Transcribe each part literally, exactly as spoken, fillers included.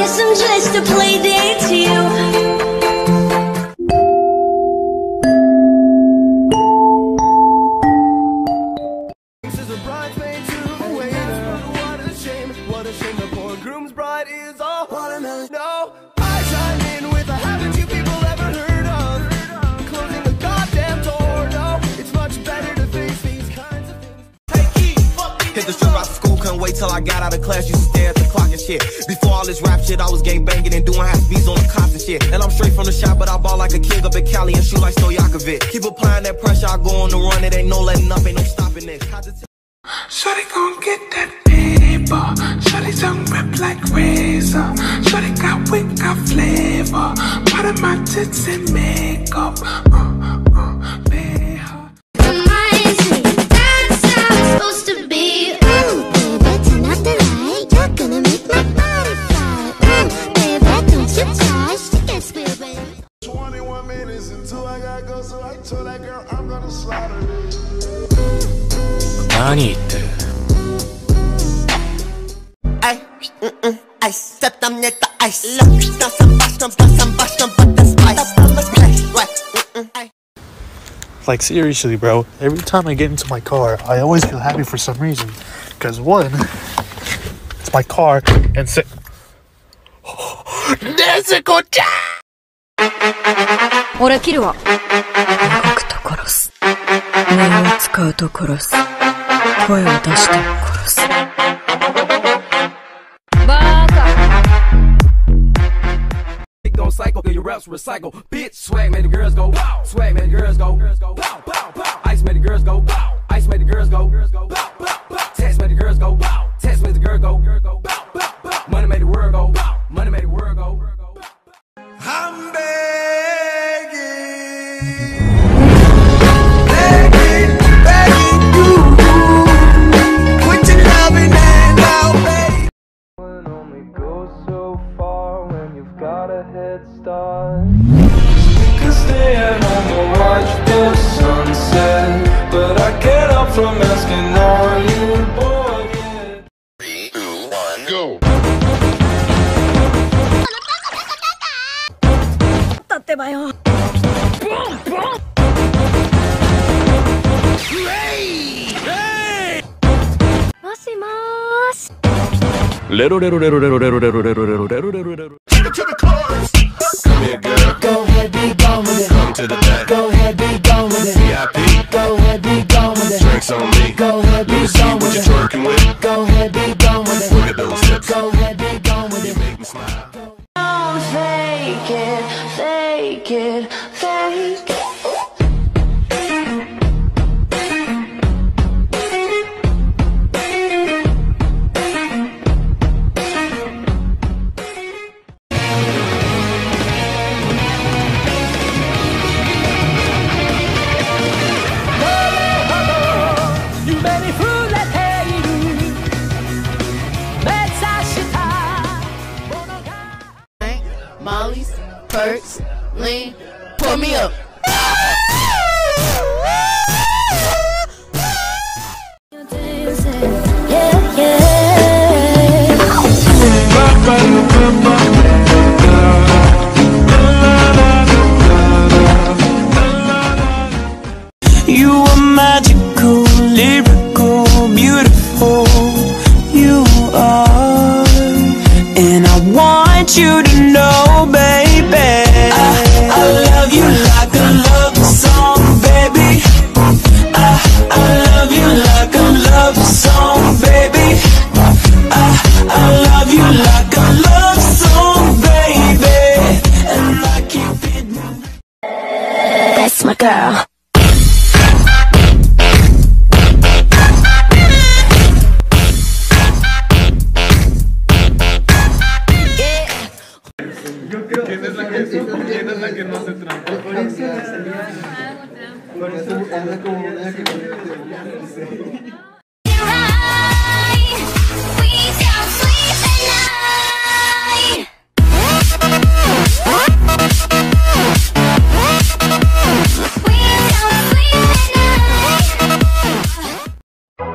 guess I'm just a play date to you. No, I chime in with a haven't you people ever heard of closing the goddamn door? No, it's much better to face these kinds of things. Hey, E, hit the strip out of school, couldn't wait till I got out of class. Used to stare at the clock and shit. Before all this rap shit, I was gang banging and doing half beats on the cops and shit. And I'm straight from the shop, but I ball like a king up in Cali and shoot like Stojakovic. Keep applying that pressure, I go on the run. It ain't no letting up, ain't no stopping this. Shawty gon' get that paper. Shawty tongue rip like razor. Shawty got wit, got flavor. Part of my tits and makeup. Uh, uh, pay her. Reminds me, that's how it's supposed to be. Ooh, baby, turn out the light. You're gonna make my body fly. Ooh, baby, don't you try. She gets weird, baby. twenty-one minutes until I gotta go, so I told that girl I'm gonna slaughter it. 何言ってる Ay, mm-mm, ice, step them near the ice. Look, now some bust, some bust, some bust, some but the spice. Right, mm-mm, ay. Like seriously, bro, every time I get into my car, I always feel happy for some reason. Because one, it's my car, and se- Nezuko-chan! 俺切るわ。動くと殺す。目を使うと殺す。声を出して殺す。バカ。 Gon' cycle, your raps recycle. Bitch, swag made the girls go wow. Swag made the girls go wow, wow, wow. Ice made the girls go wow. Ice made the girls go wow, wow, wow. Text made the girls go wow. Text made the girl go wow, wow, wow. Money made the world go wow. Money made the world go. I'm begging, begging, begging you. Put your loving hand out, baby. Only go so far when you've got a head start. Can stay at home and watch the sunset, but I get up from asking, are you bored yet? Three, two, one, go. 立ってばよ。もしもーし。 レロレロレロレロレロレロレロレロレロレロレロ Take it to the chorus. Come here, girl. Go ahead, be gone with it. Come to the back. Go ahead, be gone with it. V I P. Go ahead, be gone with it. Drinks on me. Go ahead, be gone with it. What you twerking with? Go ahead, be gone with it. Look at those hips. Go ahead, be gone with it. You make me smile. Don't fake it, fake it, fake it. Molly's, perks, lean, pull me up. Yeah, yeah. You are magical, lyrical, beautiful. You are, and I want you to know, baby. I, I love you like a love song, baby. I, I love you like a love song, baby. I, I love you like a love song, baby. And I keep it moving. That's my girl. ¿Quién es la que, quién es la que no hace trampa? Por eso por eso anda como una que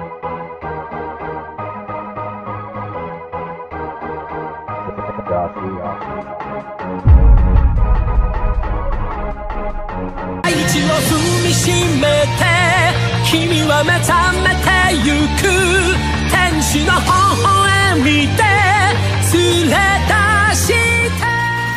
Josh, 大地を踏みしめて君は目覚めてゆく天使の微笑みで連れ出して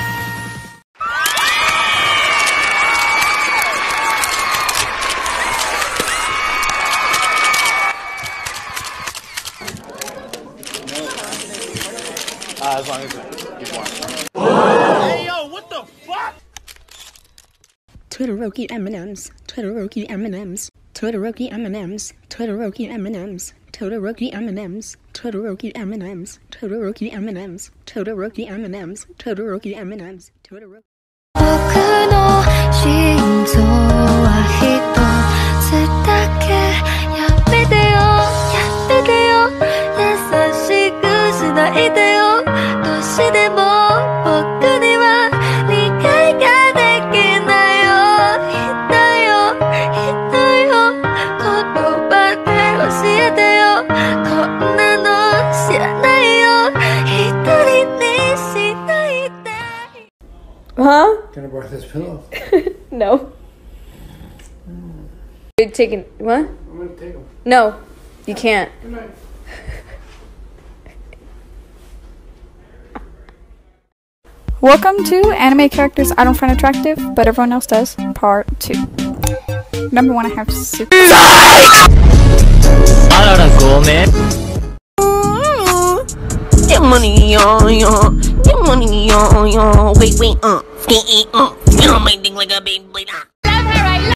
Uh, as long as it's warm. Hey, yo, what the fuck? Twitteroki M and M's, Twitteroki M and M's, Twitteroki M and M's, Twitteroki M and M's, Todoroki M and M's, Todoroki M and M's, Todoroki M and M's, Todoroki M and M's, Todoroki M and M's, Todoroki. 僕の心臓は一つだけやめてよやめてよ優しくしないでよどうしても僕には理解ができないよひどいよひどいよ言葉で教えてよこんなの知らないよ一人にしないで Huh? Can I borrow this pillow? No. You're taking what? I'm gonna take them. No, you can't. Good night. Welcome to Anime Characters I Don't Find Attractive, but everyone else does, part two. Number one, I have super. Get money, yo, yo. Get money, yo, yo. Wait, wait, uh. Skate, uh. You know my thing like a big blade, uh.